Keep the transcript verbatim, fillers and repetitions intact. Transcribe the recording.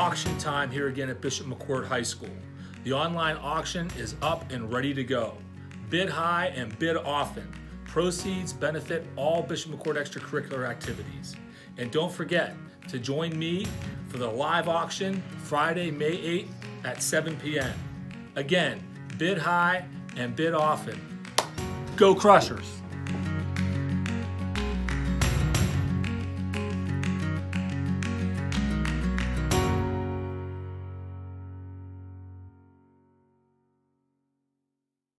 auction time here again at Bishop McCort High School. The online auction is up and ready to go. Bid high and bid often. Proceeds benefit all Bishop McCort extracurricular activities. And don't forget to join me for the live auction Friday, May eighth at seven p m Again, bid high and bid often. Go Crushers!